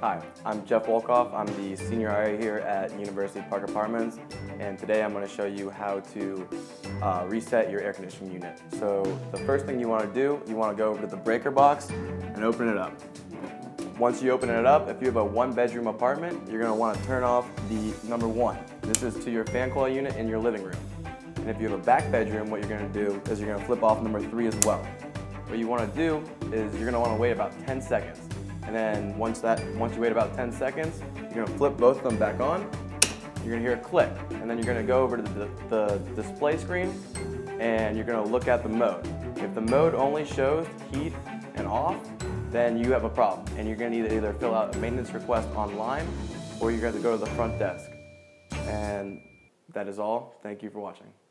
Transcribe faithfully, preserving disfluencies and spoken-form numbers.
Hi, I'm Jeff Wolkoff. I'm the senior I A here at University Park Apartments, and today I'm going to show you how to uh, reset your air conditioning unit. So the first thing you want to do, you want to go over to the breaker box and open it up. Once you open it up, if you have a one bedroom apartment, you're going to want to turn off the number one. This is to your fan coil unit in your living room. And if you have a back bedroom, what you're going to do is you're going to flip off number three as well. What you want to do is you're going to want to wait about ten seconds. And then once that, once you wait about ten seconds, you're going to flip both of them back on. You're going to hear a click. And then you're going to go over to the, the display screen and you're going to look at the mode. If the mode only shows heat and off, then you have a problem. And you're going to need to either fill out a maintenance request online or you're going to go to the front desk. And that is all. Thank you for watching.